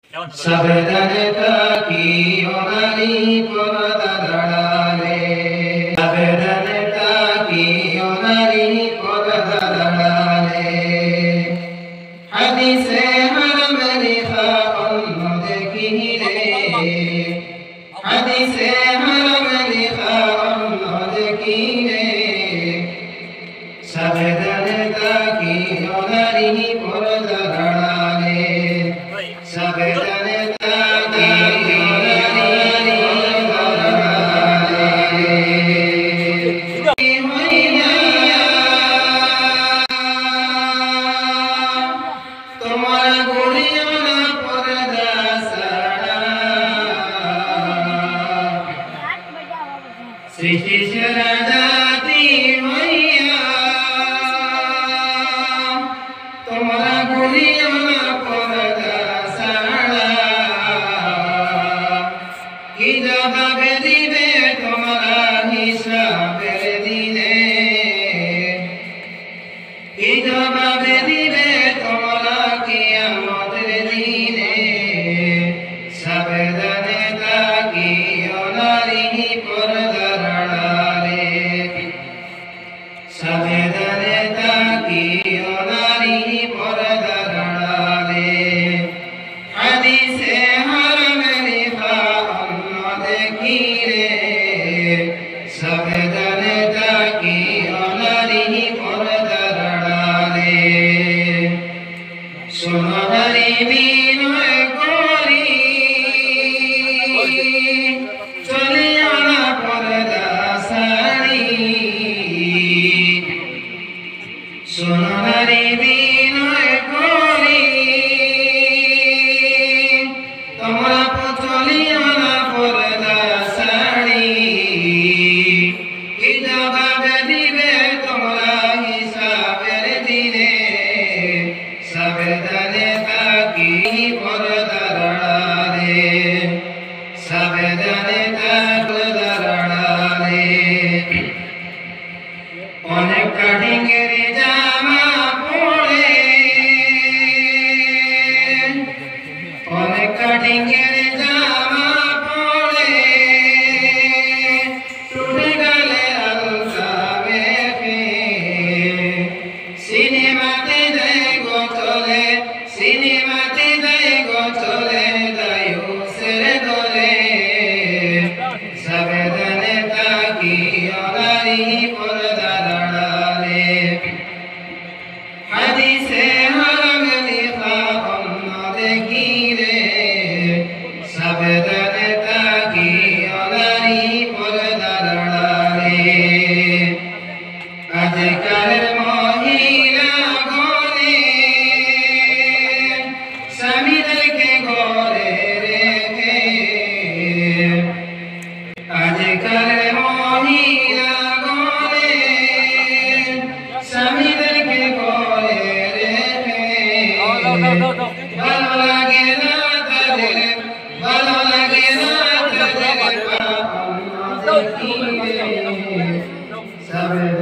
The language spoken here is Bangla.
সাবধানে থাকিও নারী পর্দা আড়ালে, সাবধানে থাকিও নারী পর্দা আড়ালে। হাদিসে হারাম লেখা অন্য দেখিলে, হাদিসে হারাম লেখা অন্য দেখিলে, সাবধানে থাকিও নারী পর্দা আড়ালে, সাবধানে থাকিও নারী পর্দা আড়ালে। তোমার গড়িও না পর্দা ছাড়া, সৃষ্টি সেরা জাতি হইয়া তোমরা গড়িও না পর্দা ছাড়া। কি জবাবে দিবে তোমরা হিসাবের দিনে, কি জবাবে দিবে তোমরা কিয়ামতের দিনে। সাবধানে থাকিও নারী পর্দার আড়ালে, সাবধানে থাকিও নারী পর্দার আড়ালে। হাদিসে হারাম লেখা অন্য দেখিলে, সাবধানে থাকিও নারী পর্দার আড়ালে। শোনো নারী বিনয় করি, চলিও না পর্দা ছাড়ি। শোনো নারী বিনয় করি, তোমরা চলিও না পর্দা ছাড়ি। কি জবাবে দিবে তোমরা হিসাবের দিনে, সাবধানে থাকি পর্দার আড়ালে, সাবধানে পর্দার আড়ালে। অনেক কাটিংয়ের জামা পরে, অনেক কাটিংয়ের জামা পরে, টুটে গেলে আলতা বেঁধে। সিনেমাতে যাই গো চলে, সিনেমাতে যাই গো চলে, দায়ু ছেড়ে ধরে। সাবধানে থাকিও নারী পর্দার আড়ালে, হাদিসে হারাম লেখা অন্য দেখিলে, সাবধানে থাকিও নারী পর্দার আড়ালে। আজকালের মহিলা গণে স্বামীদেরকে ঘরে রেখে, আজকালের মহিলা গণে স্বামীদেরকে ঘরে রেখে। ভালো লাগে না তাদের, ভালো লাগে না তাদের, অন্য দেখিলে, সাবধানে